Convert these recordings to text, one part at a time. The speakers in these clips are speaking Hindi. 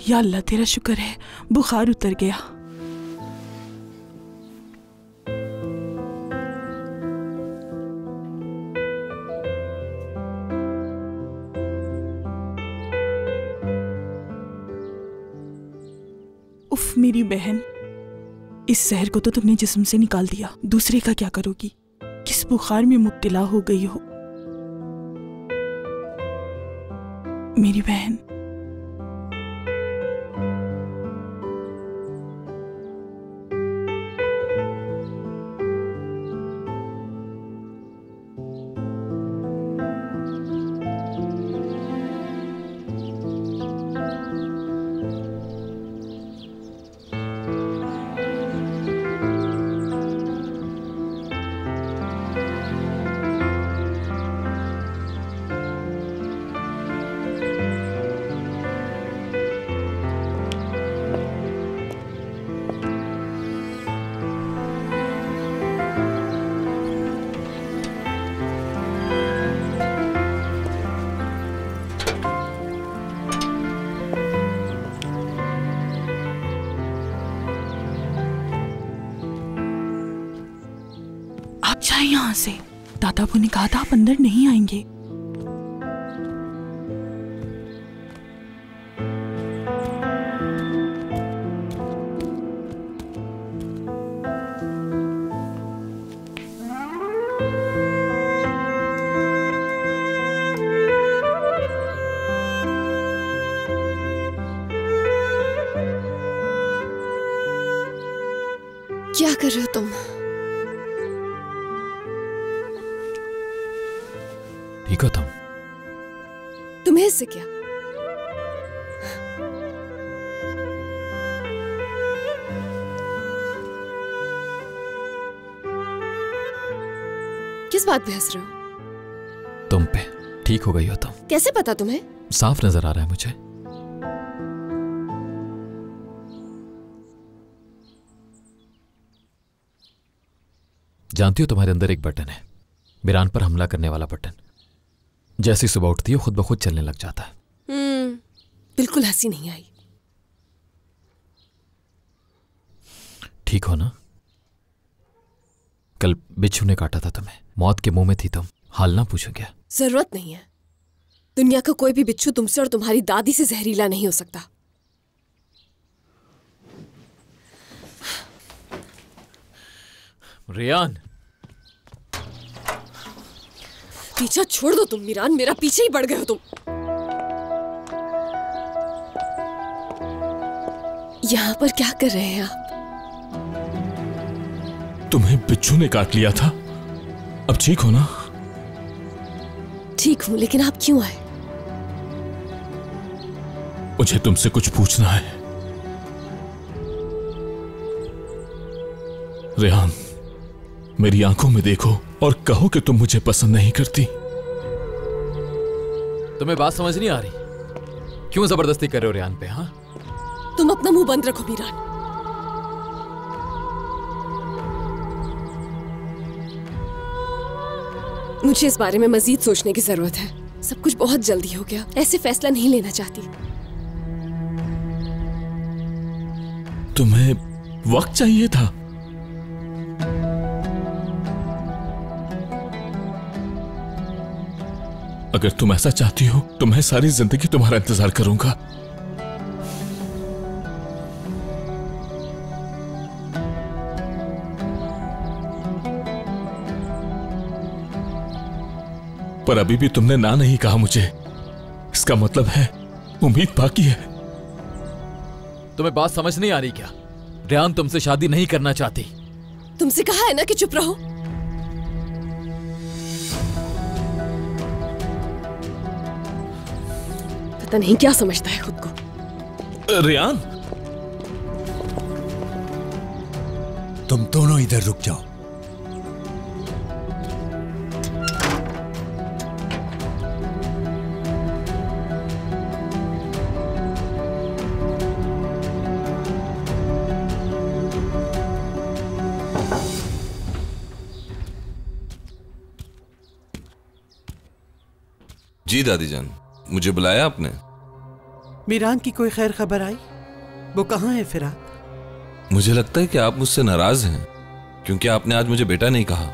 या अल्लाह तेरा शुक्र है बुखार उतर गया। उफ मेरी बहन, इस जहर को तो तुमने जिस्म से निकाल दिया, दूसरे का क्या करोगी? किस बुखार में मुब्तला हो गई हो मेरी बहन। आप जाए यहाँ से, दादाबू ने कहा था आप अंदर नहीं आएंगे। क्या कर रहे हो तुम? ठीक हो तुम? तुम्हें इससे क्या? किस बात पे हंस रहे हो? तुम पे। ठीक हो गई हो तुम। कैसे पता तुम्हें? साफ नजर आ रहा है मुझे। जानती हो तुम्हारे अंदर एक बटन है, मीरान पर हमला करने वाला बटन। जैसी सुबह उठती हो खुद ब खुद चलने लग जाता है। बिल्कुल हंसी नहीं आई। ठीक हो ना? कल बिच्छू ने काटा था तुम्हें, मौत के मुंह में थी तुम, हाल ना पूछो क्या? जरूरत नहीं है। दुनिया का कोई भी बिच्छू तुमसे और तुम्हारी दादी से जहरीला नहीं हो सकता। रेयान, पीछा छोड़ दो तुम मीरान, मेरा पीछे ही पड़ गए हो तुम। यहाँ पर क्या कर रहे हैं आप? तुम्हें बिच्छू ने काट लिया था, अब ठीक हो ना? ठीक हूं, लेकिन आप क्यों आए? मुझे तुमसे कुछ पूछना है। रेहान, मेरी आंखों में देखो और कहो कि तुम मुझे पसंद नहीं करती। तुम्हें बात समझ नहीं आ रही? क्यों जबरदस्ती कर रहे हो रेहान पे? हाँ, तुम अपना मुंह बंद रखो मीरान। मुझे इस बारे में मजीद सोचने की जरूरत है। सब कुछ बहुत जल्दी हो गया, ऐसे फैसला नहीं लेना चाहती। तुम्हें वक्त चाहिए था। अगर तुम ऐसा चाहती हो तो मैं सारी जिंदगी तुम्हारा इंतजार करूंगा। पर अभी भी तुमने ना नहीं कहा मुझे। इसका मतलब है उम्मीद बाकी है। तुम्हें बात समझ नहीं आ रही क्या? रेहान तुमसे शादी नहीं करना चाहती। तुमसे कहा है ना कि चुप रहो। पता नहीं क्या समझता है खुद को। रेहान, तुम दोनों इधर रुक जाओ। जी दादी जान, मुझे बुलाया आपने? मीरान की कोई खैर खबर आई? वो कहाँ है फिरात? मुझे लगता है कि आप मुझसे नाराज हैं क्योंकि आपने आज मुझे बेटा नहीं कहा।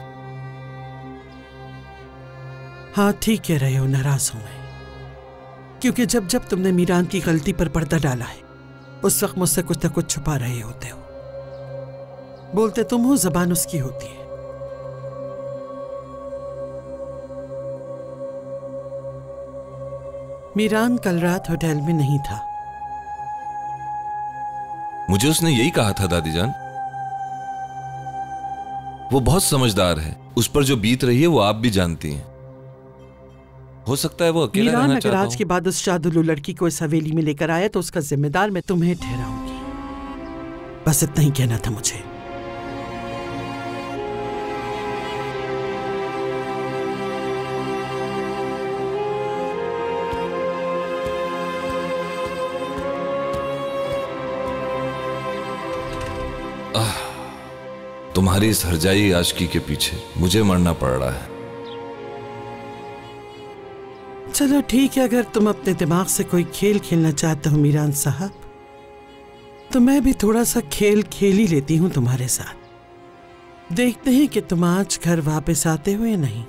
हाँ, ठीक कह रहे हो, नाराज हूं मैं। क्योंकि जब जब तुमने मीरान की गलती पर पर्दा डाला है उस वक्त मुझसे कुछ न कुछ छुपा रहे होते हो। बोलते तुम हो, जबान उसकी होती है। मीरान कल रात होटल में नहीं था। मुझे उसने यही कहा था दादी जान। वो बहुत समझदार है, उस पर जो बीत रही है वो आप भी जानती हैं। हो सकता है वो अकेला मीरान रहना अगर चाहता आज के बाद उस शादुल्लू लड़की को इस हवेली में लेकर आया तो उसका जिम्मेदार मैं तुम्हें ठहराऊंगी। बस इतना ही कहना था मुझे। तुम्हारी इस हरजाई आशिकी के पीछे मुझे मरना पड़ रहा है। चलो ठीक है, अगर तुम अपने दिमाग से कोई खेल खेलना चाहते हो मीरान साहब, तो मैं भी थोड़ा सा खेल खेल ही लेती हूं तुम्हारे साथ। देखते हैं कि तुम आज घर वापस आते हो या नहीं।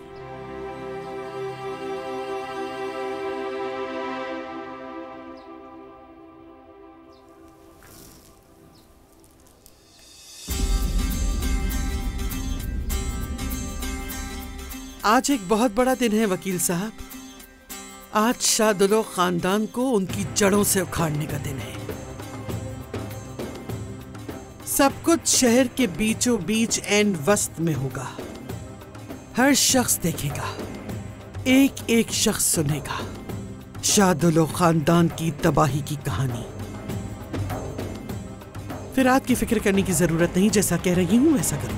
आज एक बहुत बड़ा दिन है वकील साहब। आज शादुल्लू खानदान को उनकी जड़ों से उखाड़ने का दिन है। सब कुछ शहर के बीचों बीच एंड वस्त में होगा। हर शख्स देखेगा, एक एक शख्स सुनेगा शादुल्लू खानदान की तबाही की कहानी। फिरात की फिक्र करने की जरूरत नहीं, जैसा कह रही हूं वैसा करो।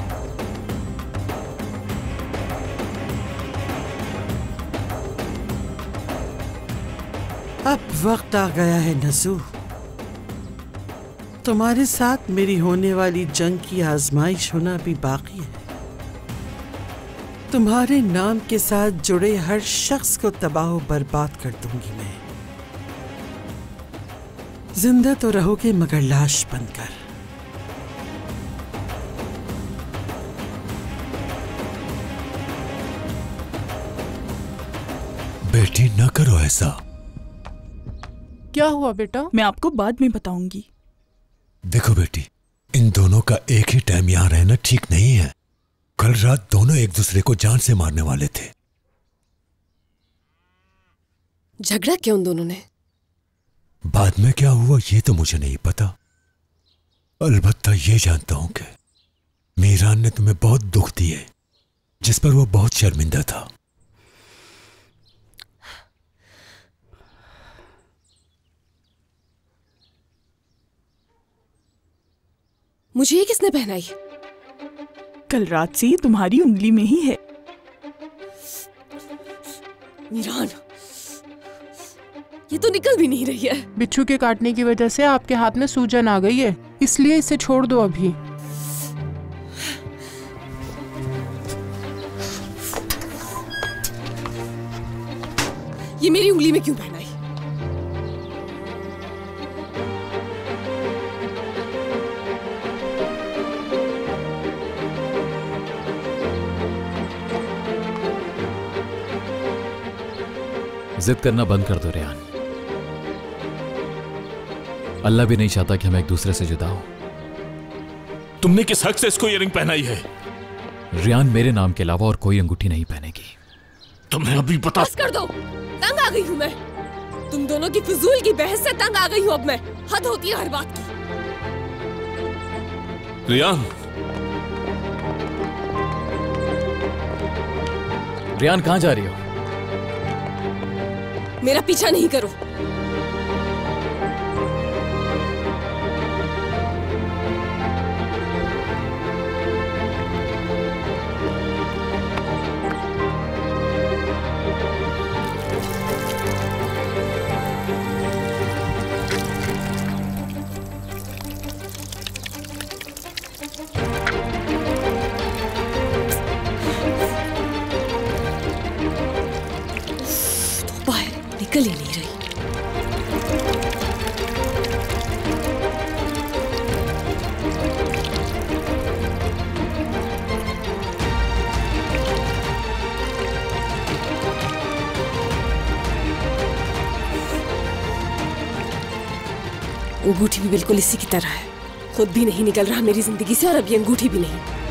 अब वक्त आ गया है नज़ू, तुम्हारे साथ मेरी होने वाली जंग की आजमाइश होना भी बाकी है। तुम्हारे नाम के साथ जुड़े हर शख्स को तबाह बर्बाद कर दूंगी मैं। जिंदा तो रहोगे मगर लाश बनकर। बेटी न करो ऐसा। क्या हुआ बेटा? मैं आपको बाद में बताऊंगी। देखो बेटी, इन दोनों का एक ही टाइम यहां रहना ठीक नहीं है। कल रात दोनों एक दूसरे को जान से मारने वाले थे। झगड़ा क्यों उन दोनों ने? बाद में क्या हुआ ये तो मुझे नहीं पता। अलबत्ता ये जानता हूं कि मीरान ने तुम्हें बहुत दुख दिए, जिस पर वो बहुत शर्मिंदा था। मुझे ये किसने पहनाई? कल रात से तुम्हारी उंगली में ही है। मीरान, ये तो निकल भी नहीं रही है। बिच्छू के काटने की वजह से आपके हाथ में सूजन आ गई है, इसलिए इसे छोड़ दो अभी। ये मेरी उंगली में क्यों पहनाई? जिद करना बंद कर दो रियान। अल्लाह भी नहीं चाहता कि हम एक दूसरे से जुदा हो। तुमने किस हक से इसको इयररिंग पहनाई है? रियान मेरे नाम के अलावा और कोई अंगूठी नहीं पहनेगी। तुम्हें अभी बता। बस कर दो, तंग आ गई हूं मैं। तुम दोनों की फिजूल की बहस से तंग आ गई हूं अब मैं। हद होती है हर बात की। रियान, रियान कहां जा रही हो? मेरा पीछा नहीं करो। निकल ही नहीं रही। अंगूठी भी बिल्कुल इसी की तरह है, खुद भी नहीं निकल रहा मेरी जिंदगी से और अब ये अंगूठी भी नहीं।